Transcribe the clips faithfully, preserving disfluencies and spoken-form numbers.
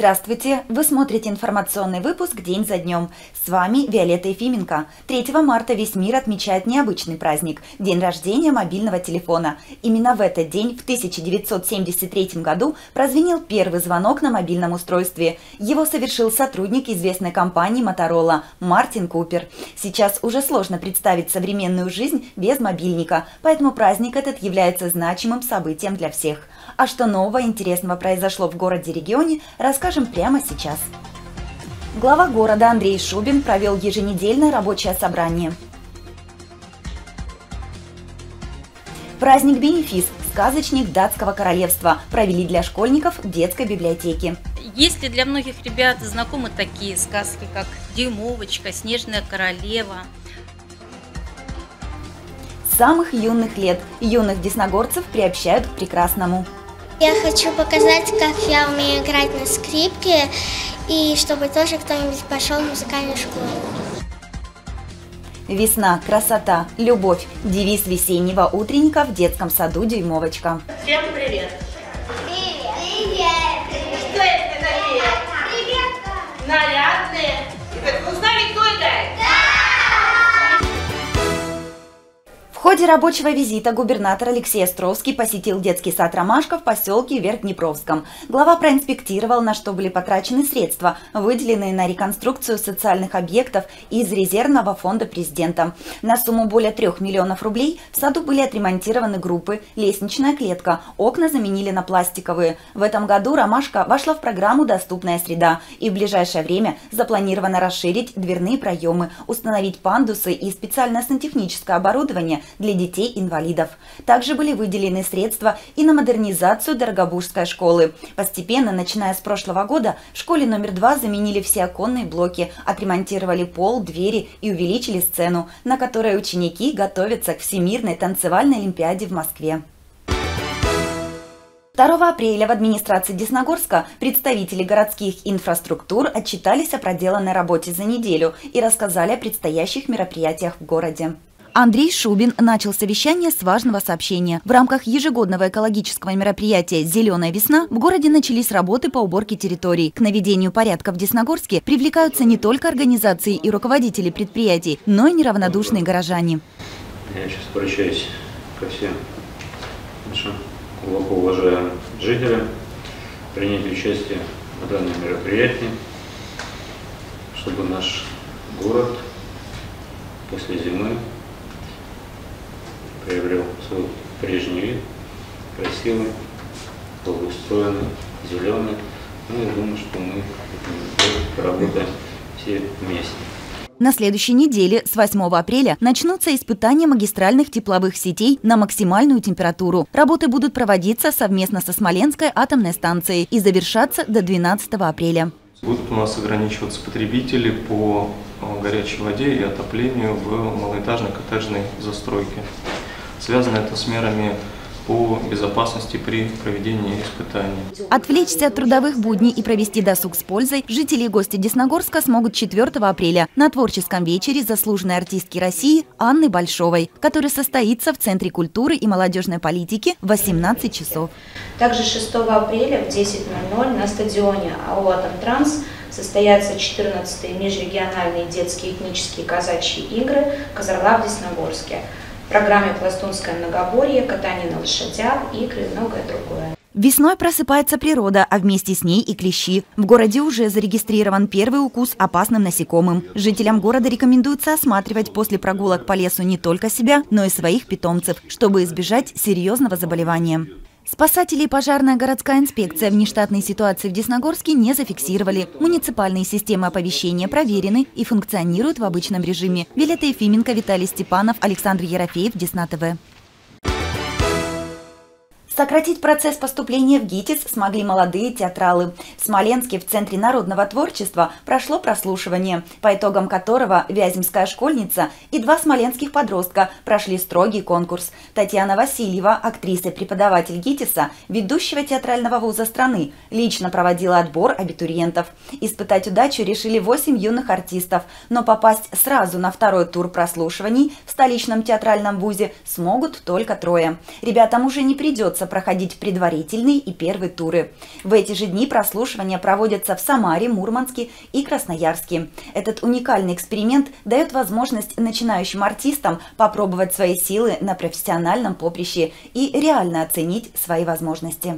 Здравствуйте! Вы смотрите информационный выпуск «День за днем». С вами Виолетта Ефименко. третьего марта весь мир отмечает необычный праздник – день рождения мобильного телефона. Именно в этот день, в тысяча девятьсот семьдесят третьем году, прозвенел первый звонок на мобильном устройстве. Его совершил сотрудник известной компании Motorola Мартин Купер. Сейчас уже сложно представить современную жизнь без мобильника, поэтому праздник этот является значимым событием для всех. А что нового интересного произошло в городе-регионе, расскажем прямо сейчас. Глава города Андрей Шубин провел еженедельное рабочее собрание. Праздник-бенефис «Сказочник датского королевства» провели для школьников в детской библиотеке. Если для многих ребят знакомы такие сказки, как «Дюймовочка», «Снежная королева». С самых юных лет юных десногорцев приобщают к прекрасному. Я хочу показать, как я умею играть на скрипке, и чтобы тоже кто-нибудь пошел в музыкальную школу. Весна, красота, любовь – девиз весеннего утренника в детском саду «Дюймовочка». Всем привет! Привет! Привет! Что это такие? Привет! Нарядные. Итак, вы узнали, кто это? В ходе рабочего визита губернатор Алексей Островский посетил детский сад «Ромашка» в поселке Верхнепровском. Глава проинспектировал, на что были потрачены средства, выделенные на реконструкцию социальных объектов из резервного фонда президента. На сумму более трех миллионов рублей в саду были отремонтированы группы, лестничная клетка, окна заменили на пластиковые. В этом году «Ромашка» вошла в программу «Доступная среда», и в ближайшее время запланировано расширить дверные проемы, установить пандусы и специальное сантехническое оборудование для детей-инвалидов. Также были выделены средства и на модернизацию Дорогобужской школы. Постепенно, начиная с прошлого года, в школе номер два заменили все оконные блоки, отремонтировали пол, двери и увеличили сцену, на которой ученики готовятся к Всемирной танцевальной олимпиаде в Москве. второго апреля в администрации Десногорска представители городских инфраструктур отчитались о проделанной работе за неделю и рассказали о предстоящих мероприятиях в городе. Андрей Шубин начал совещание с важного сообщения. В рамках ежегодного экологического мероприятия «Зеленая весна» в городе начались работы по уборке территорий. К наведению порядка в Десногорске привлекаются не только организации и руководители предприятий, но и неравнодушные горожане. Я сейчас обращаюсь ко всем нашим глубоко уважаемым жителям принять участие в данном мероприятии, чтобы наш город после зимы приобрел свой прежний вид, красивый, благоустроенный, зеленый. Ну, я думаю, что мы работаем все вместе. На следующей неделе, с восьмого апреля, начнутся испытания магистральных тепловых сетей на максимальную температуру. Работы будут проводиться совместно со Смоленской атомной станцией и завершаться до двенадцатого апреля. Будут у нас ограничиваться потребители по горячей воде и отоплению в малоэтажной коттеджной застройке. Связано это с мерами по безопасности при проведении испытаний. Отвлечься от трудовых будней и провести досуг с пользой жители и гости Десногорска смогут четвёртого апреля на творческом вечере заслуженной артистки России Анны Большовой, который состоится в Центре культуры и молодежной политики в восемнадцать часов. Также шестого апреля в десять ноль ноль на стадионе АО «Атомтранс» состоятся четырнадцатые межрегиональные детские этнические казачьи игры «Казарлав» в Десногорске. В программе «Пластунское многоборье», катание на лошадях, игры и многое другое. Весной просыпается природа, а вместе с ней и клещи. В городе уже зарегистрирован первый укус опасным насекомым. Жителям города рекомендуется осматривать после прогулок по лесу не только себя, но и своих питомцев, чтобы избежать серьезного заболевания. Спасатели и пожарная городская инспекция внештатной ситуации в Десногорске не зафиксировали. Муниципальные системы оповещения проверены и функционируют в обычном режиме. Виолетта Ефименко, Виталий Степанов, Александр Ерофеев, Десна ТВ. Сократить процесс поступления в ГИТИС смогли молодые театралы. В Смоленске в Центре народного творчества прошло прослушивание, по итогам которого вяземская школьница и два смоленских подростка прошли строгий конкурс. Татьяна Васильева, актриса и преподаватель ГИТИСа, ведущего театрального вуза страны, лично проводила отбор абитуриентов. Испытать удачу решили восемь юных артистов, но попасть сразу на второй тур прослушиваний в столичном театральном вузе смогут только трое. Ребятам уже не придется придется проходить предварительный и первый туры. В эти же дни прослушивания проводятся в Самаре, Мурманске и Красноярске. Этот уникальный эксперимент дает возможность начинающим артистам попробовать свои силы на профессиональном поприще и реально оценить свои возможности.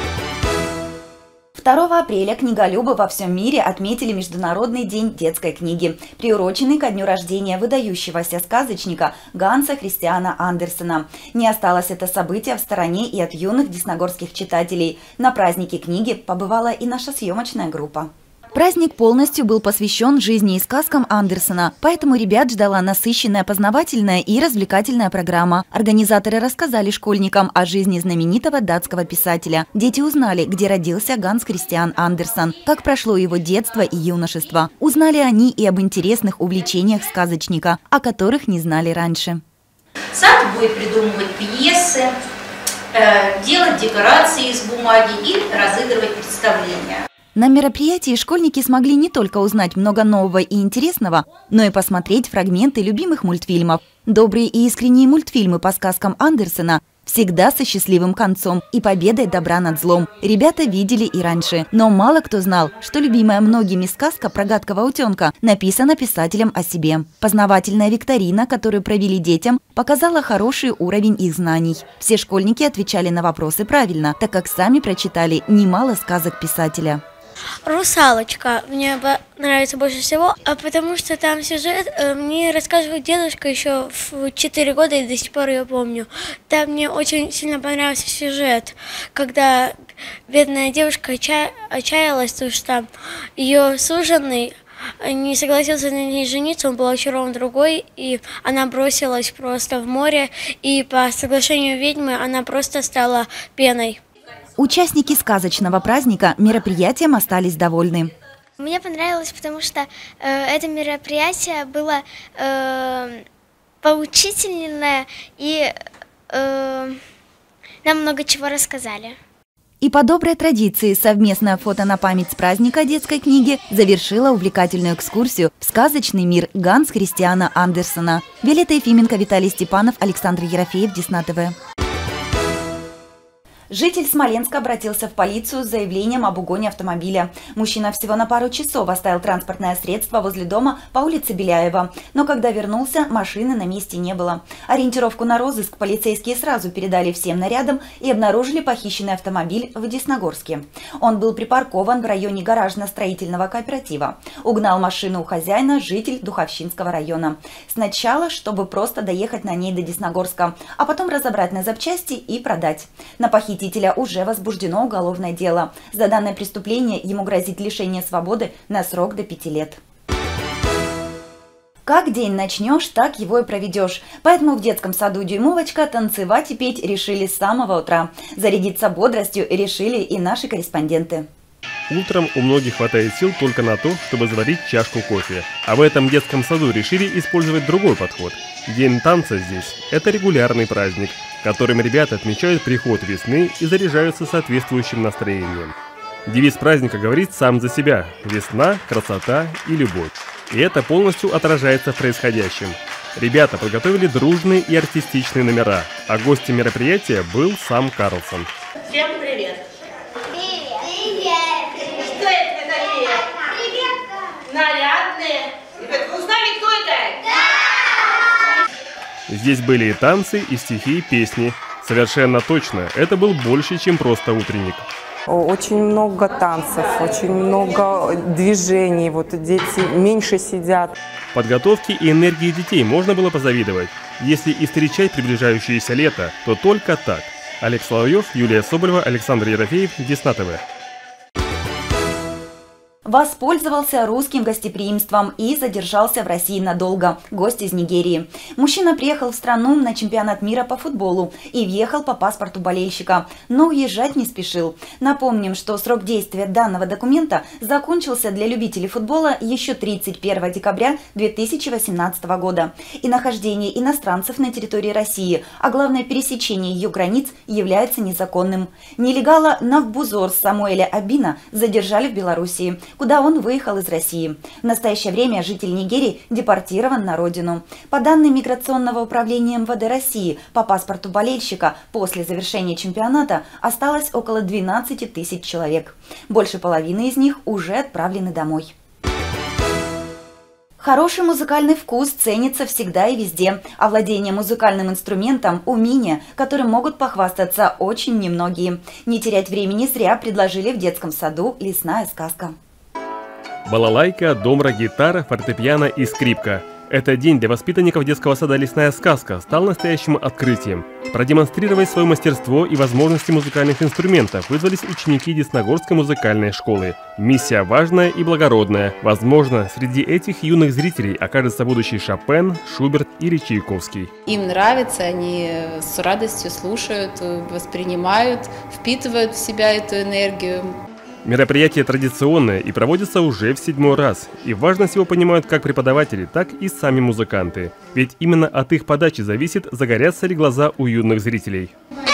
второго апреля книголюбы во всем мире отметили Международный день детской книги, приуроченный ко дню рождения выдающегося сказочника Ганса Христиана Андерсена. Не осталось это событие в стороне и от юных десногорских читателей. На празднике книги побывала и наша съемочная группа. Праздник полностью был посвящен жизни и сказкам Андерсена, поэтому ребят ждала насыщенная познавательная и развлекательная программа. Организаторы рассказали школьникам о жизни знаменитого датского писателя. Дети узнали, где родился Ганс Христиан Андерсен, как прошло его детство и юношество. Узнали они и об интересных увлечениях сказочника, о которых не знали раньше. Сад будет придумывать пьесы, э, делать декорации из бумаги и разыгрывать представления. На мероприятии школьники смогли не только узнать много нового и интересного, но и посмотреть фрагменты любимых мультфильмов. Добрые и искренние мультфильмы по сказкам Андерсена всегда со счастливым концом и победой добра над злом. Ребята видели и раньше, но мало кто знал, что любимая многими сказка про гадкого утенка написана писателем о себе. Познавательная викторина, которую провели детям, показала хороший уровень их знаний. Все школьники отвечали на вопросы правильно, так как сами прочитали немало сказок писателя. «Русалочка» мне нравится больше всего, потому что там сюжет мне рассказывал дедушка еще в четыре года, и до сих пор я помню. Там мне очень сильно понравился сюжет, когда бедная девушка отча... отчаялась, потому что ее суженый не согласился на ней жениться, он был очарован другой, и она бросилась просто в море, и по соглашению ведьмы она просто стала пеной. Участники сказочного праздника мероприятием остались довольны. Мне понравилось, потому что э, это мероприятие было э, поучительное, и э, нам много чего рассказали. И по доброй традиции совместное фото на память с праздника детской книги завершила увлекательную экскурсию в сказочный мир Ганс Христиана Андерсена. Виолетта Ефименко, Виталий Степанов, Александр Ерофеев, Десна ТВ. Житель Смоленска обратился в полицию с заявлением об угоне автомобиля. Мужчина всего на пару часов оставил транспортное средство возле дома по улице Беляева. Но когда вернулся, машины на месте не было. Ориентировку на розыск полицейские сразу передали всем нарядам и обнаружили похищенный автомобиль в Десногорске. Он был припаркован в районе гаражно-строительного кооператива. Угнал машину у хозяина житель Духовщинского района. Сначала, чтобы просто доехать на ней до Десногорска, а потом разобрать на запчасти и продать. На похитителя уже возбуждено уголовное дело. За данное преступление ему грозит лишение свободы на срок до пяти лет. Как день начнешь, так его и проведешь. Поэтому в детском саду «Дюймовочка» танцевать и петь решили с самого утра. Зарядиться бодростью решили и наши корреспонденты. Утром у многих хватает сил только на то, чтобы заварить чашку кофе. А в этом детском саду решили использовать другой подход. День танца здесь – это регулярный праздник, которым ребята отмечают приход весны и заряжаются соответствующим настроением. Девиз праздника говорит сам за себя – весна, красота и любовь. И это полностью отражается в происходящем. Ребята подготовили дружные и артистичные номера, а гостем мероприятия был сам Карлсон. Всем привет! Привет! Привет! Что это такие? Привет! Нарядные. Ребят, вы узнали, кто это? Здесь были и танцы, и стихи, и песни. Совершенно точно, это был больше, чем просто утренник. Очень много танцев, очень много движений, вот дети меньше сидят. Подготовке и энергии детей можно было позавидовать. Если и встречать приближающееся лето, то только так. Олег Соловьев, Юлия Соболева, Александр Ерофеев, Десна ТВ. Воспользовался русским гостеприимством и задержался в России надолго. Гость из Нигерии. Мужчина приехал в страну на чемпионат мира по футболу и въехал по паспорту болельщика, но уезжать не спешил. Напомним, что срок действия данного документа закончился для любителей футбола еще тридцать первого декабря две тысячи восемнадцатого года. И нахождение иностранцев на территории России, а главное пересечение ее границ, является незаконным. Нелегала Навбузор Самуэля Абина задержали в Белоруссии. куда он выехал из России. В настоящее время житель Нигерии депортирован на родину. По данным Миграционного управления эм вэ дэ России, по паспорту болельщика после завершения чемпионата осталось около двенадцати тысяч человек. Больше половины из них уже отправлены домой. Хороший музыкальный вкус ценится всегда и везде, а владение музыкальным инструментом – умение, которым могут похвастаться очень немногие. Не терять времени зря предложили в детском саду «Лесная сказка». Балалайка, домра, гитара, фортепиано и скрипка. Этот день для воспитанников детского сада «Лесная сказка» стал настоящим открытием. Продемонстрировать свое мастерство и возможности музыкальных инструментов вызвались ученики Десногорской музыкальной школы. Миссия важная и благородная. Возможно, среди этих юных зрителей окажется будущий Шопен, Шуберт или Чайковский. Им нравится, они с радостью слушают, воспринимают, впитывают в себя эту энергию. Мероприятие традиционное и проводится уже в седьмой раз. И важность его понимают как преподаватели, так и сами музыканты. Ведь именно от их подачи зависит, загорятся ли глаза у юных зрителей.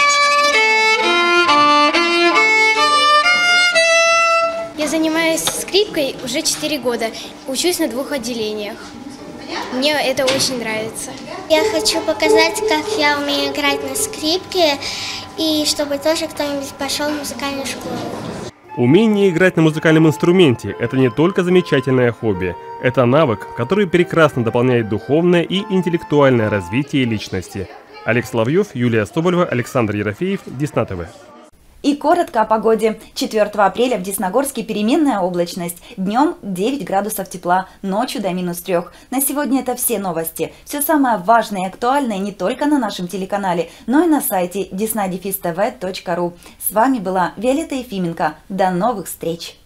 Я занимаюсь скрипкой уже четыре года. Учусь на двух отделениях. Мне это очень нравится. Я хочу показать, как я умею играть на скрипке, и чтобы тоже кто-нибудь пошел в музыкальную школу. Умение играть на музыкальном инструменте – это не только замечательное хобби. Это навык, который прекрасно дополняет духовное и интеллектуальное развитие личности. Олег Соловьев, Юлия Соболева, Александр Ерофеев, Десна ТВ. И коротко о погоде. четвёртого апреля в Десногорске переменная облачность. Днем девять градусов тепла, ночью до минус трёх. На сегодня это все новости. Все самое важное и актуальное не только на нашем телеканале, но и на сайте десна дефис тэ вэ точка ру. С вами была Виолетта Ефименко. До новых встреч!